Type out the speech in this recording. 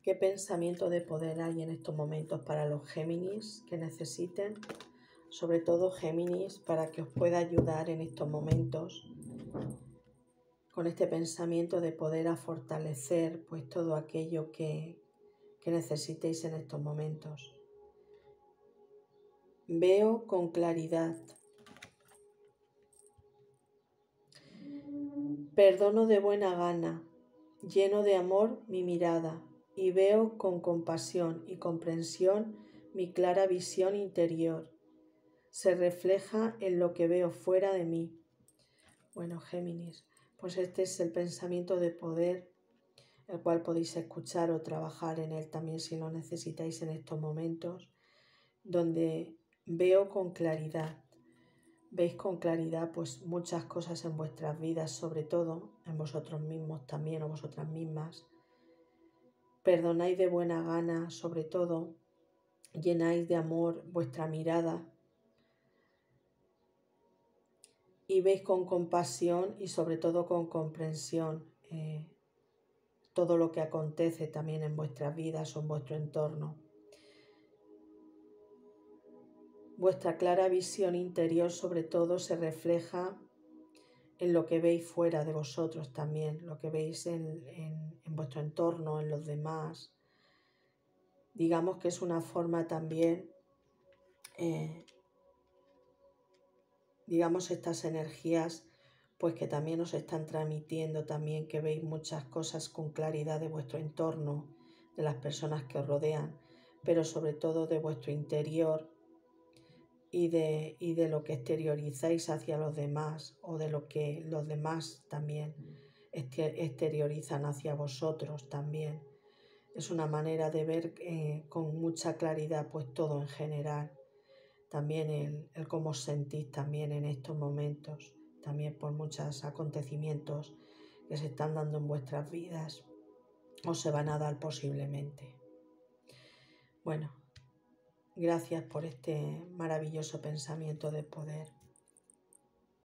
¿Qué pensamiento de poder hay en estos momentos para los Géminis que necesiten? Sobre todo Géminis, para que os pueda ayudar en estos momentos con este pensamiento de poder a fortalecer pues todo aquello que necesitéis en estos momentos. Veo con claridad. Perdono de buena gana, lleno de amor mi mirada, y veo con compasión y comprensión mi clara visión interior. Se refleja en lo que veo fuera de mí. Bueno, Géminis, pues este es el pensamiento de poder, el cual podéis escuchar o trabajar en él también si lo necesitáis en estos momentos, donde veo con claridad. Veis con claridad pues muchas cosas en vuestras vidas, sobre todo en vosotros mismos también o vosotras mismas. Perdonáis de buena gana, sobre todo, llenáis de amor vuestra mirada y veis con compasión y sobre todo con comprensión todo lo que acontece también en vuestras vidas o en vuestro entorno. Vuestra clara visión interior sobre todo se refleja en lo que veis fuera de vosotros también, lo que veis en vuestro entorno, en los demás. Digamos que es una forma también, digamos estas energías, pues que también os están transmitiendo también que veis muchas cosas con claridad de vuestro entorno, de las personas que os rodean, pero sobre todo de vuestro interior y de lo que exteriorizáis hacia los demás o de lo que los demás también exteriorizan hacia vosotros también. Es una manera de ver con mucha claridad pues todo en general. También el cómo os sentís también en estos momentos, también por muchos acontecimientos que se están dando en vuestras vidas o se van a dar posiblemente. Bueno, gracias por este maravilloso pensamiento de poder.